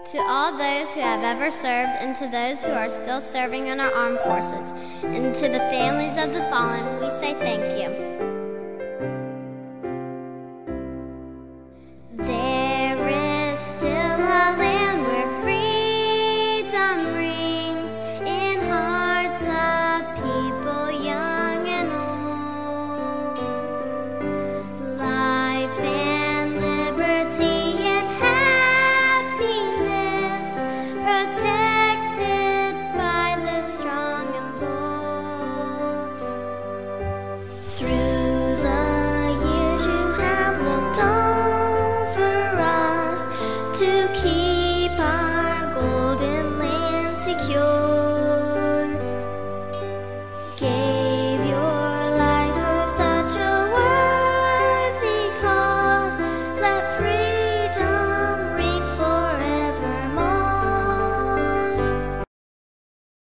To all those who have ever served, and to those who are still serving in our armed forces, and to the families of the fallen, we say thank you. There is still a land where freedom rings in hearts of people young and old. Life and liberty and happiness protected by the strong and bold. Through the years you have looked over us to keep our golden land secure.